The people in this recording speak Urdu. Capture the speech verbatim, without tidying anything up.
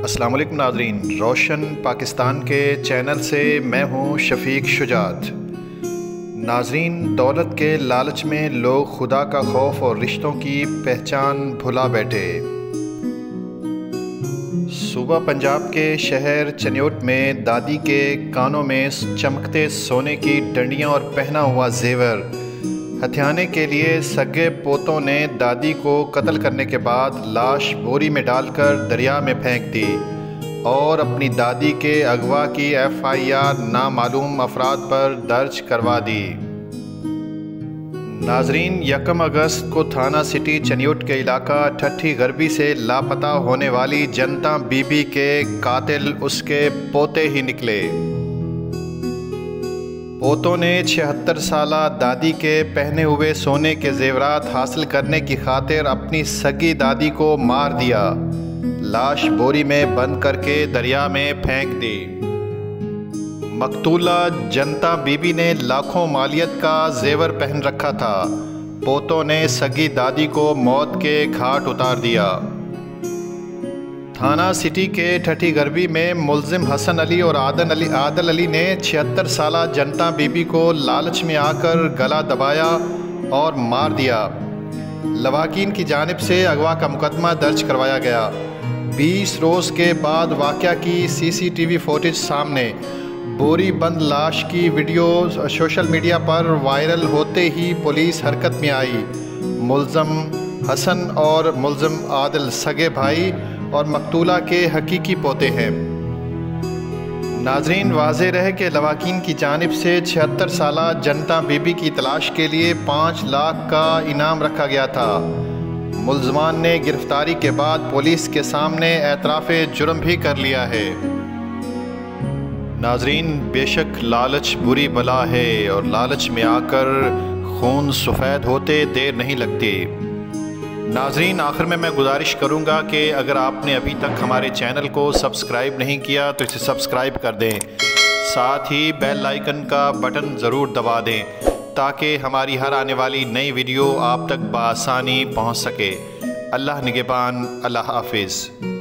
السلام علیکم ناظرین، روشن پاکستان کے چینل سے میں ہوں شفیق شجاعت۔ ناظرین، دولت کے لالچ میں لوگ خدا کا خوف اور رشتوں کی پہچان بھلا بیٹھے۔ صوبہ پنجاب کے شہر چنیوٹ میں دادی کے کانوں میں چمکتے سونے کی ڈنڈیاں اور پہنا ہوا زیور ہتھیانے کے لیے سگے پوتوں نے دادی کو قتل کرنے کے بعد لاش بوری میں ڈال کر دریا میں پھینک دی اور اپنی دادی کے اغوا کی ایف آئی آر نامعلوم افراد پر درج کروا دی۔ ناظرین، یکم اگست کو تھانہ سٹی چنیوٹ کے علاقہ ٹھٹھی غربی سے لاپتہ ہونے والی جنتا بی بی کے قاتل اس کے پوتے ہی نکلے۔ پوتوں نے چھہتر سالہ دادی کے پہنے ہوئے سونے کے زیورات حاصل کرنے کی خاطر اپنی سگی دادی کو مار دیا، لاش بوری میں بند کر کے دریا میں پھینک دی۔ مقتولہ جنتا بی بی نے لاکھوں مالیت کا زیور پہن رکھا تھا۔ پوتوں نے سگی دادی کو موت کے گھاٹ اتار دیا۔ تھانہ سٹی کے ٹھٹھی غربی میں ملزم حسن علی اور عادل علی عادل علی نے چھہتر سالہ جنتا بی بی کو لالچ میں آ کر گلا دبایا اور مار دیا۔ لواحقین کی جانب سے اغوا کا مقدمہ درج کروایا گیا۔ بیس روز کے بعد واقعہ کی سی سی ٹی وی فوٹیج سامنے، بوری بند لاش کی ویڈیو سوشل میڈیا پر وائرل ہوتے ہی پولیس حرکت میں آئی۔ ملزم حسن اور ملزم عادل سگے بھائی اور مقتولہ کے حقیقی پوتے ہیں۔ ناظرین، واضح رہے کہ لواحقین کی جانب سے چھہتر سالہ جنتا بی بی کی تلاش کے لیے پانچ لاکھ کا انعام رکھا گیا تھا۔ ملزمان نے گرفتاری کے بعد پولیس کے سامنے اعتراف جرم بھی کر لیا ہے۔ ناظرین، بے شک لالچ بری بلا ہے اور لالچ میں آ کر خون سفید ہوتے دیر نہیں لگتی۔ ناظرین، آخر میں میں گزارش کروں گا کہ اگر آپ نے ابھی تک ہمارے چینل کو سبسکرائب نہیں کیا تو اسے سبسکرائب کر دیں، ساتھ ہی بیل آئیکن کا بٹن ضرور دبا دیں تاکہ ہماری ہر آنے والی نئی ویڈیو آپ تک بآسانی پہنچ سکے۔ اللہ نگہبان، اللہ حافظ۔